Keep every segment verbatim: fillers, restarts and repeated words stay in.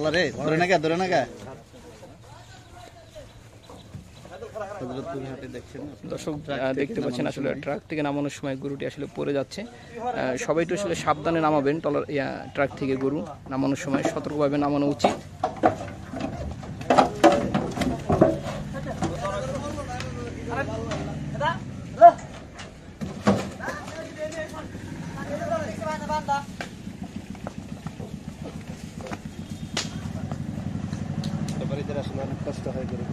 আল্লাহ রে, ধরে না কে, ধরে না কে। দর্শক দেখতে পাচ্ছেন আসলে ট্রাক থেকে নামানোর সময় গরুটি আসলে পড়ে যাচ্ছে। সবাই তো আসলে সাবধানে নামাবেন, টলার ট্রাক থেকে গরু নামানোর সময় সতর্কভাবে নামানো উচিত। আসলে অনেক কষ্ট হয় গরু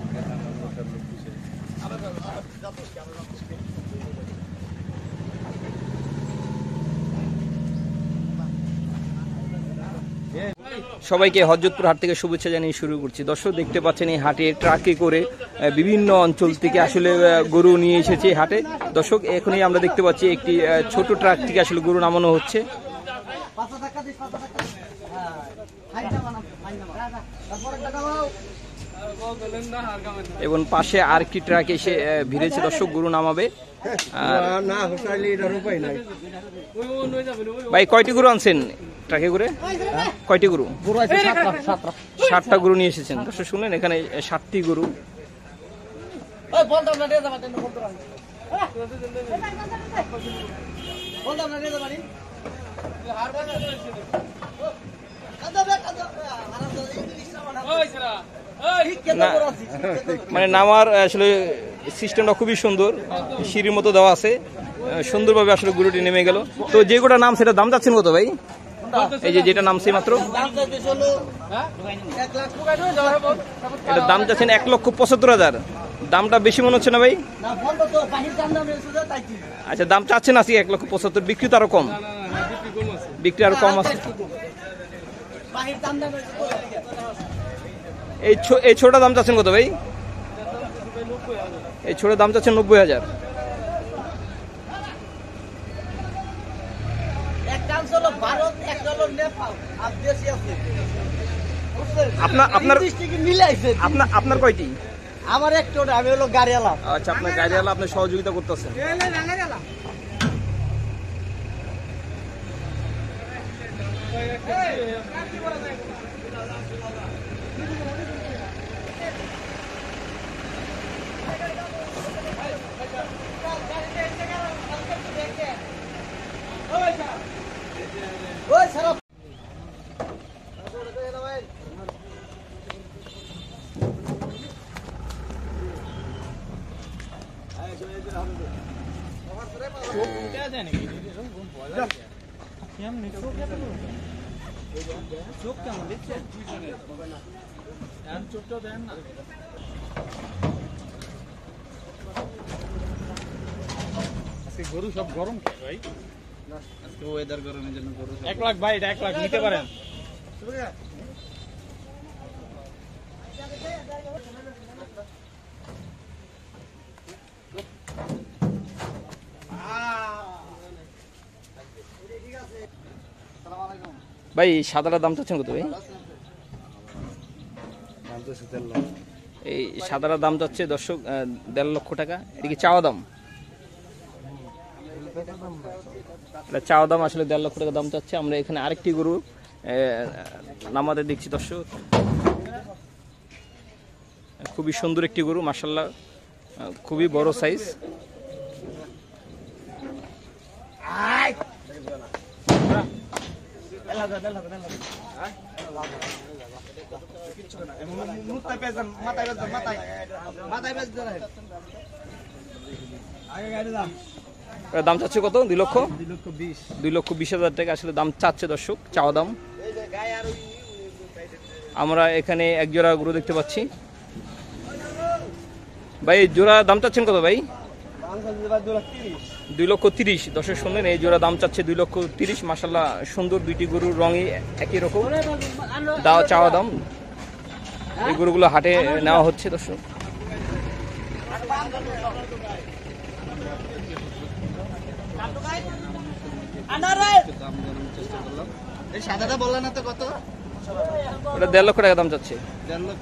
সবাইকে হযরতপুর হাট থেকে শুভেচ্ছা জানিয়ে শুরু করছি। দর্শক দেখতে পাচ্ছেন এই হাটে ট্রাকে করে বিভিন্ন অঞ্চল থেকে আসলে গরু নিয়ে এসেছে হাটে। দর্শক এখনই আমরা দেখতে পাচ্ছি একটি ছোট ট্রাক থেকে আসলে গরু নামানো হচ্ছে। এবং পাশে আর কি ট্রাক এসে ভিড়েছে দর্শক গরু নামাবে। ভাই কয়টি গরু আনছেন ট্রাকে করে? কয়টি গরু? ষাটটা গরু নিয়ে এসেছেন দর্শক, শুনলেন এখানে ষাটটি গরু। মানে নামার আসলে সিস্টেমটা খুবই সুন্দর, সিঁড়ির মতো দেওয়া আছে, সুন্দরভাবে আসলে গরুটি নেমে গেল। তো যে গোটা নাম সেটা দাম যাচ্ছেন কত ভাই? এই যে যেটা নামছে মাত্র এটা দাম যাচ্ছেন এক লক্ষ পঁচাত্তর হাজার। দামটা বেশি মনে হচ্ছে না ভাই? আচ্ছা দাম চাচ্ছেন আজকে এক লক্ষ পঁচাত্তর, বিক্রি তো আরো কম, বিক্রি আরো কম আছে। এই এই ছোটটা দাম চাচ্ছেন কত ভাই? এই ছোট দাম চাচ্ছেন নব্বই হাজার। আপনার আপনার আপনার কয়টি? আমার একটা, আমি হলো গাড়িওয়ালা। আচ্ছা আপনার গাড়িওয়ালা, আপনি সহযোগিতা করতেছেন। গরু সব গরম ভাই, আজকে ওয়েদার গরমের জন্য গরু এক লাখ ভাই, এক লাখ নিতে পারেন। ভাই সাদাটার দাম চাচ্ছেন কত ভাই? এই সাদাটার দাম যাচ্ছে দর্শক দেড় লক্ষ টাকা। এদিকে চাওয়া দাম, এটা চাওয়া দাম আসলে দেড় লক্ষ টাকা দাম চাচ্ছে। আমরা এখানে আরেকটি গরু নামাতে দেখছি দর্শক, খুবই সুন্দর একটি গরু মাশাআল্লাহ, খুবই বড় সাইজ। দাম চাচ্ছে কত? দুই লক্ষ দুই লক্ষ বিশ হাজার টাকা আসলে দাম চাচ্ছে দর্শক, চাওয়া দাম। আমরা এখানে এক জোড়া গরু দেখতে পাচ্ছি। ভাই জোড়া দাম চাচ্ছেন কত ভাই? দুই লক্ষ তিরিশ। দর্শক শুনলেন, এই জোড়া দাম চাচ্ছে দুই লক্ষ তিরিশ। মাশাআল্লাহ সুন্দর, দুইটি গরুর রঙই একই রকম, দাও চাওয়া দাম। এই গরুগুলো হাটে নেওয়া হচ্ছে দর্শক। সাদাটা বললেন না তো কত? ওটা দেড় লক্ষ টাকা দাম চাচ্ছে। দেড় লক্ষ